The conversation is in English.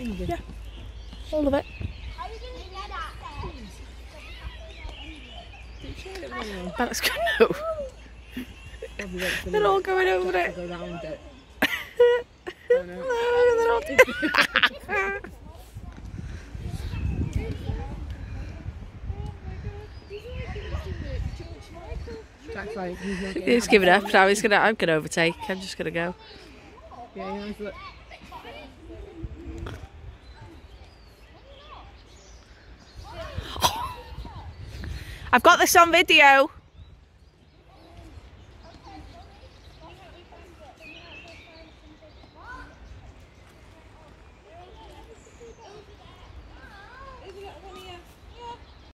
Yeah. All of it. That's good. No. They're all going over it. Go round it. No, they're all Jack's like, he's not He's giving up now. I'm gonna overtake. I'm just gonna go. Yeah, he has look. I've got this on video.